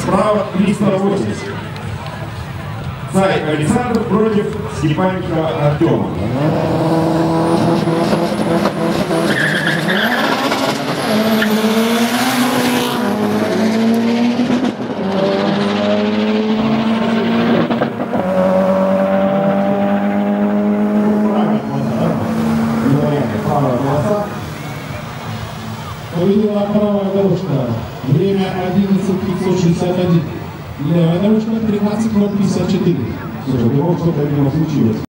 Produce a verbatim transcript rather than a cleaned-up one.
Справа триста восемьдесят. Царь Александр против Степаненко Артема. Победила правая дорожка. Время одиннадцать пятьсот шестьдесят один. Левая дорожка тринадцать ноль пятьдесят четыре. Слушай, думал, что-то, видимо, случилось.